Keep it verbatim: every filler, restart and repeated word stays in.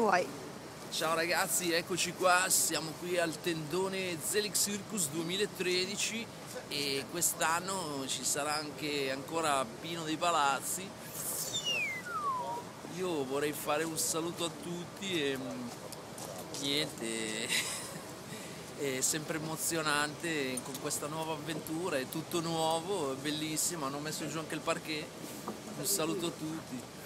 vuoi? Ciao ragazzi, eccoci qua, siamo qui al tendone Zelig Circus duemilatredici e quest'anno ci sarà anche ancora Pino dei Palazzi. Io vorrei fare un saluto a tutti e mm, niente, è sempre emozionante con questa nuova avventura, è tutto nuovo, è bellissimo, hanno messo giù anche il parquet. Un saluto a tutti.